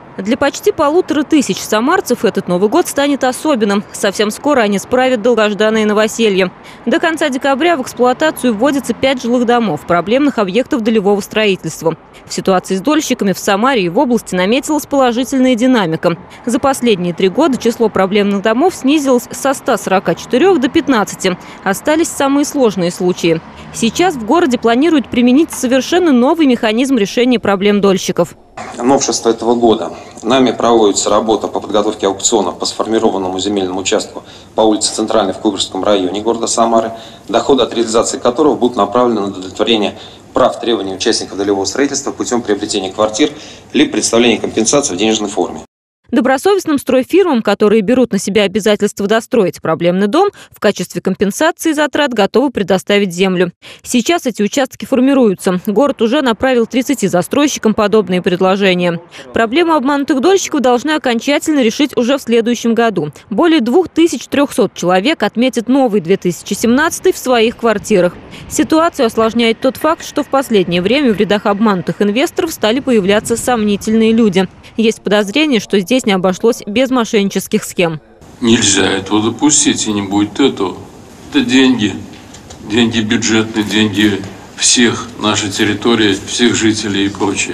Для почти 1500 самарцев этот Новый год станет особенным. Совсем скоро они справят долгожданное новоселье. До конца декабря в эксплуатацию вводится 5 жилых домов, проблемных объектов долевого строительства. В ситуации с дольщиками в Самаре и в области наметилась положительная динамика. За последние 3 года число проблемных домов снизилось со 144 до 15. Остались самые сложные случаи. Сейчас в городе планируют применить совершенно новый механизм решения проблем дольщиков. Новшество этого года. Нами проводится работа по подготовке аукционов по сформированному земельному участку по улице Центральной в Куйбышевском районе города Самары, доходы от реализации которого будут направлены на удовлетворение прав требований участников долевого строительства путем приобретения квартир либо представления компенсации в денежной форме. Добросовестным стройфирмам, которые берут на себя обязательство достроить проблемный дом, в качестве компенсации затрат готовы предоставить землю. Сейчас эти участки формируются. Город уже направил 30 застройщикам подобные предложения. Проблему обманутых дольщиков должны окончательно решить уже в следующем году. Более 2300 человек отметят новый 2017 в своих квартирах. Ситуацию осложняет тот факт, что в последнее время в рядах обманутых инвесторов стали появляться сомнительные люди. Есть подозрение, что здесь не обошлось без мошеннических схем. Нельзя этого допустить, и не будет этого. Это деньги. Деньги бюджетные, деньги всех нашей территории, всех жителей и прочее.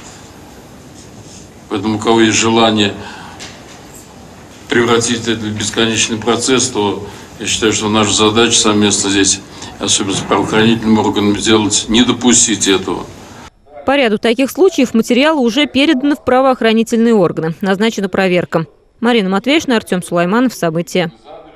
Поэтому у кого есть желание превратить это в бесконечный процесс, то я считаю, что наша задача совместно здесь, особенно с правоохранительными органами, сделать, не допустить этого. По ряду таких случаев материалы уже переданы в правоохранительные органы. Назначена проверка. Марина Матвеевна, Артем Сулайманов. События.